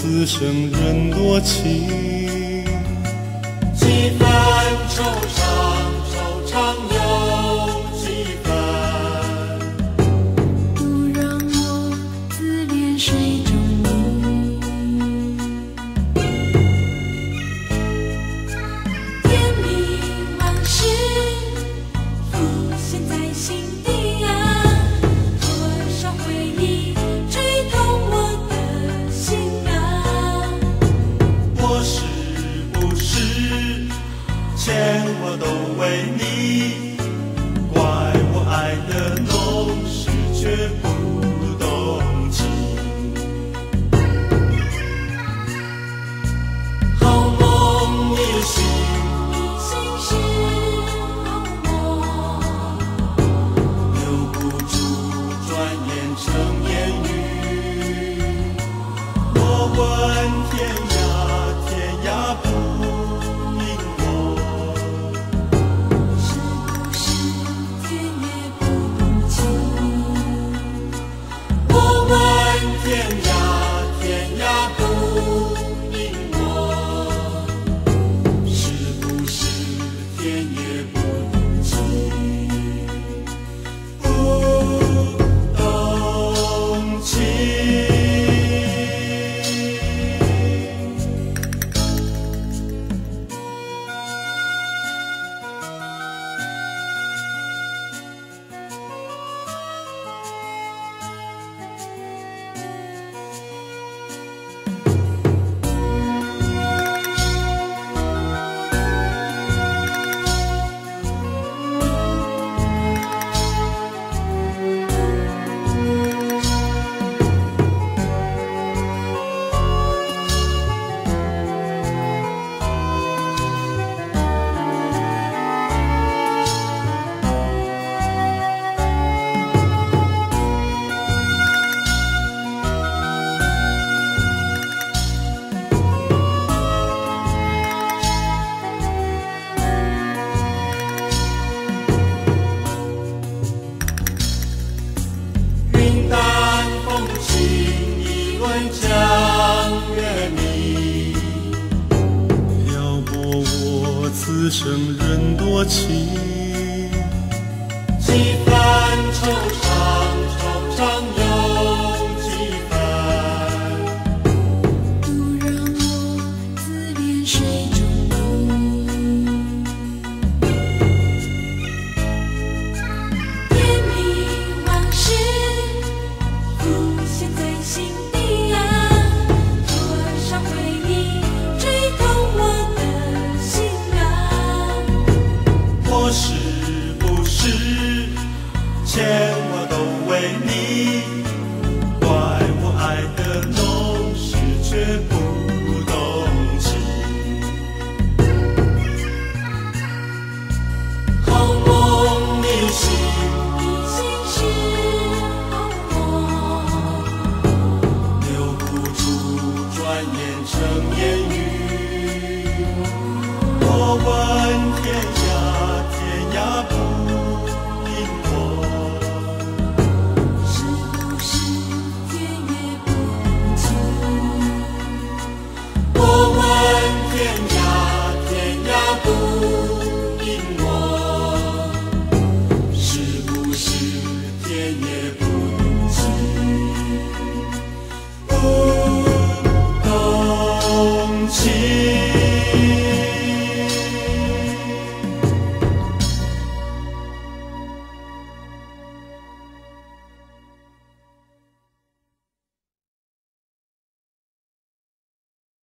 此生人多情。 几番惆怅，惆怅又几番。 不让我自恋水中迷。天明往事浮现在心底啊，多少回忆吹痛我的心啊。 我是不是牵我都为你？怪我爱的浓时却不动情。好梦一醒， 一心是好梦， 留不住，转眼成烟雨。我问天涯，天涯不应我。 是不是天也不动情？ 我问天涯，天涯不应我。是不是天也不动情？不动情。云淡风轻，一轮江月明。 撩拨我此生人多情。 几番惆怅，惆怅又几番。 不让我自恋水中迷。天明往事浮现在心底啊，多少回忆吹痛我的心啊。 我是不是牵我都为你？怪我爱的浓时却不动情。好梦一醒， 一心是好梦， 留不住，转眼成烟雨。我问天涯，天涯。